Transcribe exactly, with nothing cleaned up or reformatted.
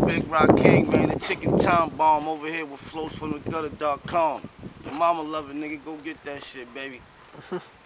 Big Rock King, man, the chicken time bomb over here with flows from the gutter dot com. Your mama love it, nigga. Go get that shit, baby.